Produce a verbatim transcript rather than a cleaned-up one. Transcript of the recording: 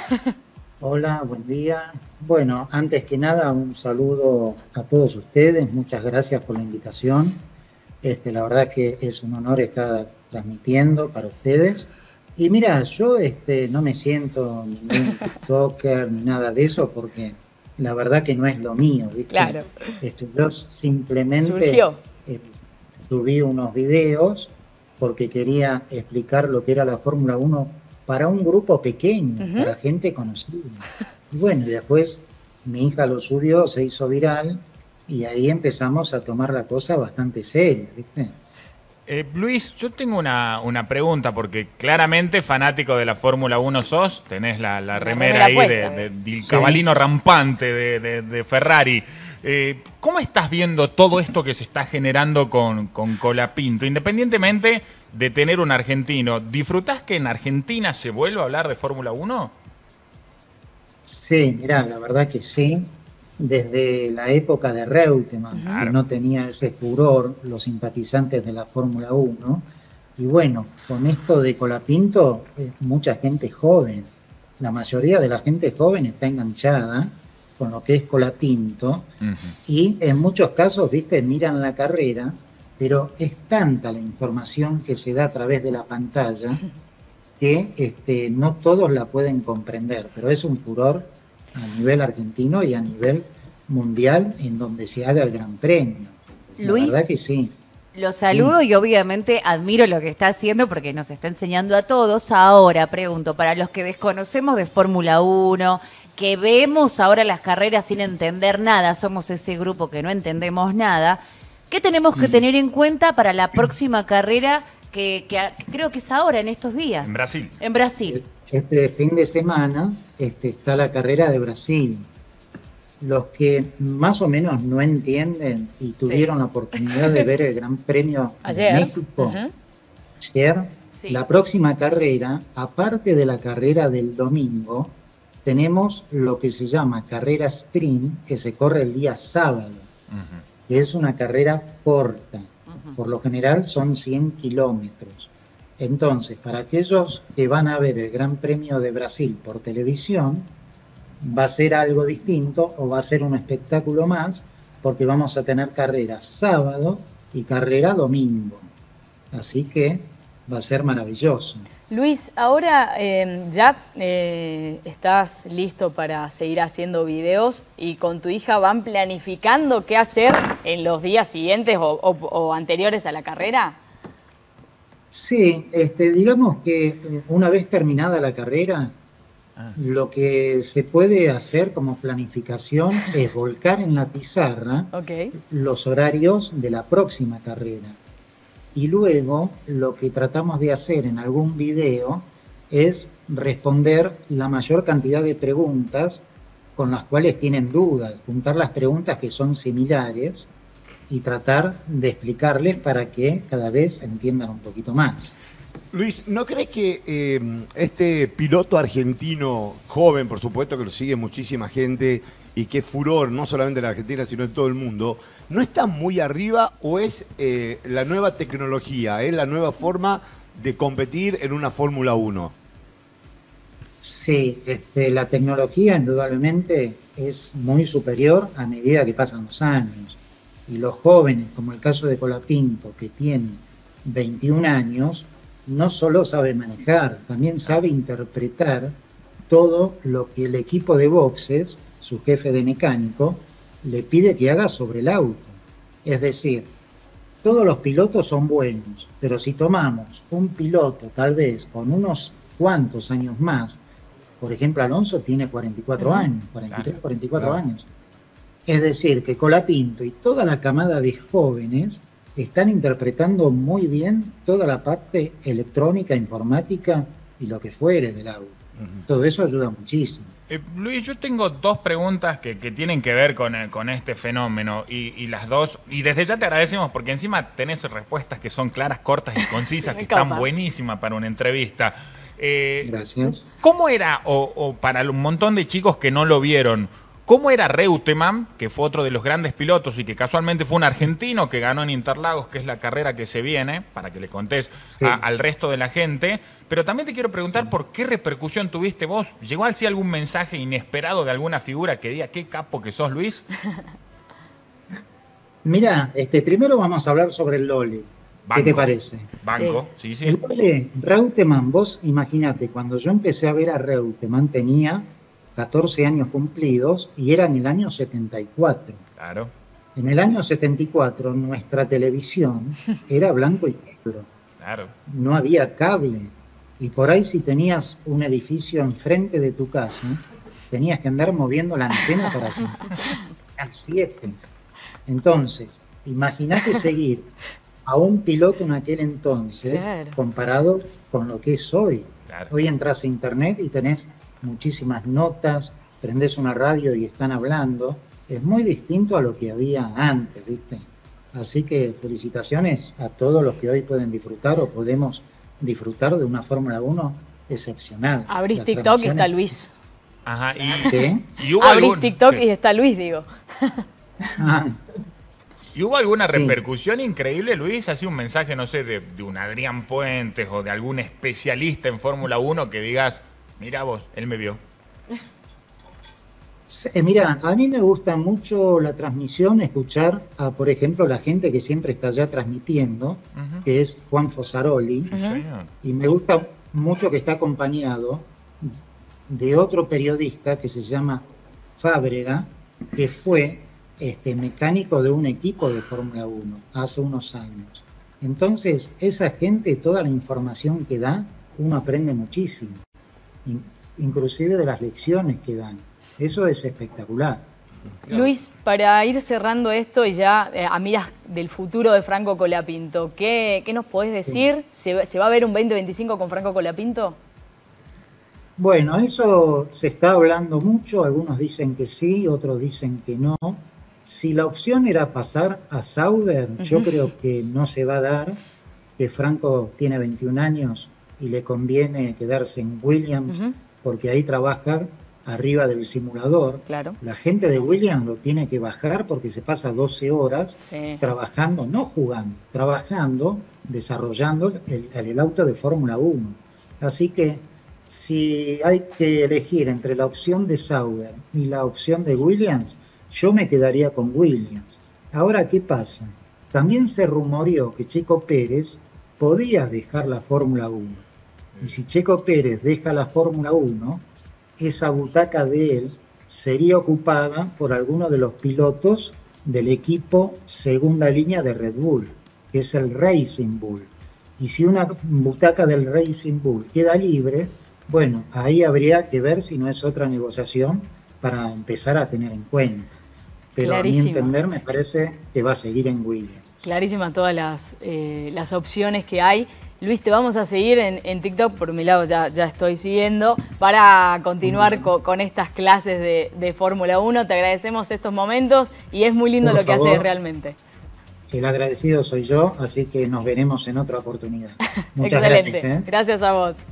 Hola, buen día. Bueno, antes que nada, un saludo a todos ustedes. Muchas gracias por la invitación. Este, la verdad que es un honor estar transmitiendo para ustedes. Y mira, yo este, no me siento ningún TikToker ni nada de eso porque la verdad que no es lo mío, ¿viste? Claro, Este, yo simplemente surgió. eh, subí unos videos porque quería explicar lo que era la Fórmula Uno para un grupo pequeño, Ujú. para gente conocida. Y bueno, y después mi hija lo subió, se hizo viral y ahí empezamos a tomar la cosa bastante seria, ¿viste? Eh, Luis, yo tengo una, una pregunta, porque claramente fanático de la Fórmula Uno sos, tenés la, la La remera remera ahí de, puesta. de- del Sí. cabalino rampante de, de- de Ferrari. Eh, ¿Cómo estás viendo todo esto que se está generando con, con Colapinto? Independientemente de tener un argentino, ¿disfrutás que en Argentina se vuelva a hablar de Fórmula Uno? Sí, mirá, la verdad que sí. Desde la época de Reutemann, que Claro. no tenía ese furor, los simpatizantes de la Fórmula Uno. Y bueno, con esto de Colapinto, eh, mucha gente joven, la mayoría de la gente joven está enganchada con lo que es Colapinto. Ujú. Y en muchos casos, viste, miran la carrera, pero es tanta la información que se da a través de la pantalla que este, no todos la pueden comprender, pero es un furor a nivel argentino y a nivel mundial en donde se haga el Gran Premio. La Luis, verdad que sí. lo Sí. saludo y obviamente admiro lo que está haciendo porque nos está enseñando a todos. Ahora, pregunto, para los que desconocemos de Fórmula Uno, que vemos ahora las carreras sin entender nada, somos ese grupo que no entendemos nada, ¿qué tenemos que Mm. tener en cuenta para la próxima carrera que, que a- que creo que es ahora, en estos días? En Brasil. En Brasil. Este fin de semana este, está la carrera de Brasil. Los que más o menos no entienden y Sí. tuvieron la oportunidad de ver el Gran Premio de Ayer. México Ujú. ayer, Sí. la próxima carrera, aparte de la carrera del domingo, tenemos lo que se llama carrera sprint, que se corre el día sábado, Ujú. que es una carrera corta. Ujú. Por lo general son cien kilómetros. Entonces, para aquellos que van a ver el Gran Premio de Brasil por televisión, va a ser algo distinto o va a ser un espectáculo más, porque vamos a tener carrera sábado y carrera domingo. Así que va a ser maravilloso. Luis, ahora eh, ya eh, estás listo para seguir haciendo videos y con tu hija van planificando qué hacer en los días siguientes o, o- o anteriores a la carrera. Sí, este, digamos que eh, una vez terminada la carrera, Ah. lo que se puede hacer como planificación es volcar en la pizarra Ok. los horarios de la próxima carrera. Y luego lo que tratamos de hacer en algún video es responder la mayor cantidad de preguntas con las cuales tienen dudas, juntar las preguntas que son similares y tratar de explicarles para que cada vez entiendan un poquito más. Luis, ¿no crees que eh, este piloto argentino joven, por supuesto que lo sigue muchísima gente y que es furor no solamente en la Argentina, sino en todo el mundo, no está muy arriba o es eh, la nueva tecnología, es la nueva forma de competir en una Fórmula uno? Sí, este, la tecnología indudablemente es muy superior a medida que pasan los años. Y los jóvenes, como el caso de Colapinto, que tiene veintiún años, no solo sabe manejar, también sabe interpretar todo lo que el equipo de boxes, su jefe de mecánico, le pide que haga sobre el auto. Es decir, todos los pilotos son buenos, pero si tomamos un piloto tal vez con unos cuantos años más, por ejemplo, Alonso tiene cuarenta y cuatro años, cuarenta y tres, cuarenta y cuatro Claro. años. Es decir, que Colapinto y toda la camada de jóvenes están interpretando muy bien toda la parte electrónica, informática y lo que fuere del auto. Todo eso ayuda muchísimo. Eh, Luis, yo tengo dos preguntas que, que tienen que ver con, eh, con este fenómeno y, y las dos, y desde ya te agradecemos porque encima tenés respuestas que son claras, cortas y concisas, Me que están copa. buenísimas para una entrevista. Eh, Gracias. ¿Cómo era, o, o para un montón de chicos que no lo vieron, ¿Cómo era Reutemann, que fue otro de los grandes pilotos y que casualmente fue un argentino que ganó en Interlagos, que es la carrera que se viene, para que le contés Sí. a- al resto de la gente? Pero también te quiero preguntar Sí. por qué repercusión tuviste vos. ¿Llegó así algún mensaje inesperado de alguna figura que diga qué capo que sos, Luis? Mira, este, primero vamos a hablar sobre el Lole. Banco. ¿Qué te parece? Banco, sí, sí. El Lole, Reutemann, vos imagínate, cuando yo empecé a ver a Reutemann tenía catorce años cumplidos y era en el año setenta y cuatro. Claro. En el año setenta y cuatro nuestra televisión era blanco y negro, Claro. no había cable. Y por ahí si tenías un edificio enfrente de tu casa, tenías que andar moviendo la antena para sentir al siete. Entonces, imagínate seguir a un piloto en aquel entonces Claro. comparado con lo que es hoy. Claro. Hoy entras a internet y tenés muchísimas notas, prendés una radio y están hablando. Es muy distinto a lo que había antes, ¿viste? Así que felicitaciones a todos los que hoy pueden disfrutar o podemos disfrutar de una Fórmula uno excepcional. Abrís Las TikTok y transmisiones- está Luis. Ajá. Y, ¿Qué? y hubo Abrís algún- TikTok sí. y está Luis, digo. Ah, ¿Y hubo alguna Sí. repercusión increíble, Luis? Así un mensaje, no sé, de, de un Adrián Puentes o de algún especialista en Fórmula uno que digas, mira vos, él me vio. sí, eh, mira, a mí me gusta mucho la transmisión, escuchar a, por ejemplo, la gente que siempre está ya transmitiendo, Ujú. que es Juan Fosaroli, Sí, señor. y me gusta mucho que está acompañado de otro periodista que se llama Fábrega, que fue este, mecánico de un equipo de Fórmula uno hace unos años. Entonces, esa gente, toda la información que da, uno aprende muchísimo, in- inclusive de las lecciones que dan. Eso es espectacular. Luis, para ir cerrando esto y ya eh, a miras del futuro de Franco Colapinto, ¿qué, qué nos podés decir? ¿Se, va- se va a ver un veinte veinticinco con Franco Colapinto? Bueno, eso se está hablando mucho, algunos dicen que sí, otros dicen que no. Si la opción era pasar a Sauber, yo creo que no se va a dar, que Franco tiene veintiún años y le conviene quedarse en Williams, Ujú. porque ahí trabaja arriba del simulador. Claro. La gente de Williams lo tiene que bajar porque se pasa doce horas Sí. trabajando, no jugando, trabajando, desarrollando el, el auto de Fórmula uno. Así que si hay que elegir entre la opción de Sauber y la opción de Williams, yo me quedaría con Williams. Ahora, ¿qué pasa? También se rumoreó que Checo Pérez podía dejar la Fórmula uno. Y si Checo Pérez deja la Fórmula uno, esa butaca de él sería ocupada por alguno de los pilotos del equipo segunda línea de Red Bull, que es el Racing Bull. Y si una butaca del Racing Bull queda libre, bueno, ahí habría que ver si no es otra negociación para empezar a tener en cuenta. Pero a mi Clarísimo. entender me parece que va a seguir en Williams. Clarísimas todas las, eh, las opciones que hay. Luis, te vamos a seguir en, en TikTok, por mi lado ya, ya estoy siguiendo, para continuar co- con estas clases de, de Fórmula uno. Te agradecemos estos momentos y es muy lindo Por lo que favor. haces realmente. El agradecido soy yo, así que nos veremos en otra oportunidad. Muchas Excelente. gracias. ¿eh? Gracias a vos.